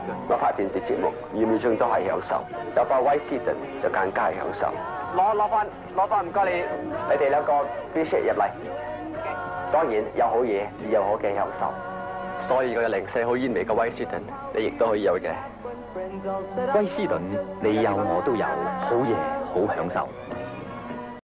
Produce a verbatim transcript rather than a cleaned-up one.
我拍電視節目，語面上都係享受，有塊威斯頓就更加係享受。攞攞翻攞翻，唔該你，你哋兩個必須入嚟。當然有好嘢，自有好嘅享受。所以個零舍好煙味嘅威斯頓，你亦都可以有嘅。 威斯頓你有我都有，好嘢好享受。